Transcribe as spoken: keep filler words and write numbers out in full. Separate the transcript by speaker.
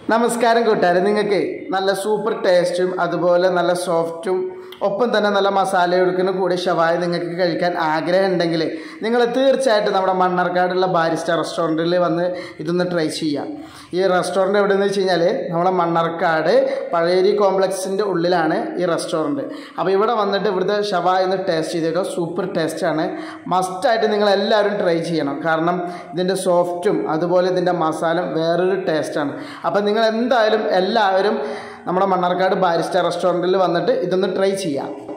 Speaker 1: നമസ്കാരം കൂട്ടുകാരെ, നിങ്ങൾക്ക് നല്ല സൂപ്പർ ടേസ്റ്റും അതുപോലെ നല്ല സോഫ്റ്റും ഒപ്പം തന്നെ നല്ല മസാലയൊടുക്കുന്ന കൂടി ഷവായ നിങ്ങൾക്ക് കഴിക്കാൻ ആഗ്രഹം ഉണ്ടെങ്കിൽ നിങ്ങൾ തീർച്ചയായിട്ടും നമ്മുടെ മണ്ണാർക്കാടുള്ള ബാരിസ്റ്റ റെസ്റ്റോറൻറ്റിൽ വന്ന് ഇതൊന്ന് ട്രൈ ചെയ്യാം. ഈ റെസ്റ്റോറൻറ്റ് എവിടെയെന്ന് വെച്ച് കഴിഞ്ഞാൽ നമ്മുടെ മണ്ണാർക്കാട് പഴയരി കോംപ്ലക്സിൻ്റെ ഉള്ളിലാണ് ഈ റെസ്റ്റോറൻറ്റ്. അപ്പോൾ ഇവിടെ വന്നിട്ട് ഇവിടുത്തെ ഷവായ ഒന്ന് ടേസ്റ്റ് ചെയ്തേക്കാം. സൂപ്പർ ടേസ്റ്റാണ്, മസ്റ്റായിട്ട് നിങ്ങളെല്ലാവരും ട്രൈ ചെയ്യണം. കാരണം ഇതിൻ്റെ സോഫ്റ്റും അതുപോലെ ഇതിൻ്റെ മസാല വേറൊരു ടേസ്റ്റാണ്. അപ്പോൾ നിങ്ങൾ എന്തായാലും എല്ലാവരും നമ്മുടെ മണ്ണാർക്കാട് ബാരിസ്റ്റ റെസ്റ്റോറൻറ്റിൽ വന്നിട്ട് ഇതൊന്ന് ട്രൈ ചെയ്യാം.